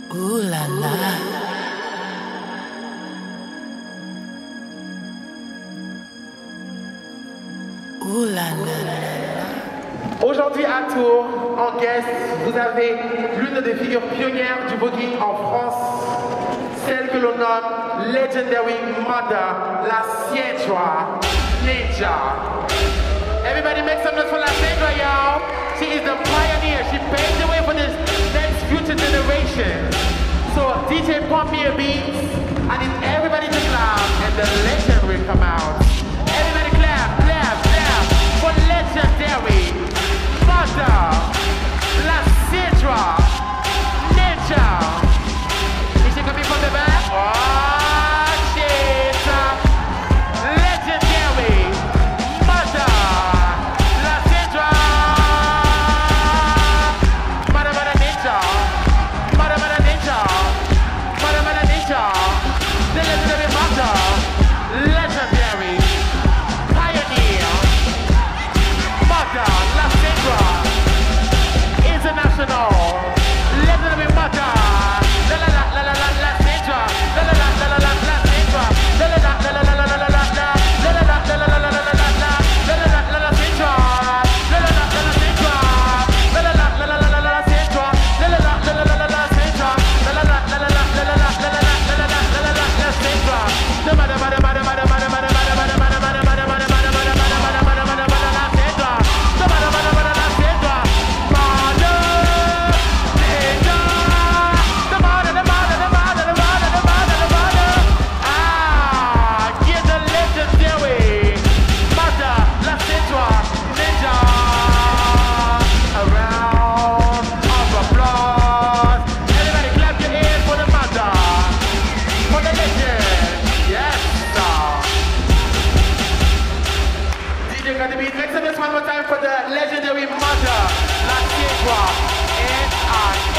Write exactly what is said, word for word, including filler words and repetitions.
Ooh la la. Ooh la la la. Aujourd'hui à Tours, en guest, vous avez l'une des figures pionnières du voguing en France, celle que l'on nomme Legendary Mother, Lasseindra Ninja. Everybody make some noise for Lasseindra, y'all. She is the pioneer. She paved the way for this next future generation. So D J pump me a beat. I need everybody to clap and the legend will come out. Everybody clap, clap, clap for Legendary Mother Lasseindra Ninja. Is she coming from the back? Oh, shit. Legendary Mother Lasseindra. Mother, mother ninja. Mother, mother ninja. Mother, mother ninja. The legendary mother. Legendary pioneer. Mother Lasseindra. International. Legendary mother. La la la la la la Lasseindra. La la la la la la Lasseindra. La la la la la la la la la la. La la la la la la la la la la. La la la la la Lasseindra. La la la la Lasseindra. La la la la la la la Lasseindra. La la la la la la la Lasseindra. La la la la la la la la la la la la la la la Lasseindra. The mother mother mother mother mother mother mother mother mother mother mother mother mother mother mother mother mother mother Lasseindra. The mother mother mother Lasseindra. Mother Ninja. The mother the mother the mother the mother the mother the mother. Ah, get the legendary mother Lasseindra Ninja. A round of applause. Everybody clap your hands for the mother, for the legend. Yes, sir. D J got the beat. Make some noise one more time for the legendary mother Lasseindra N I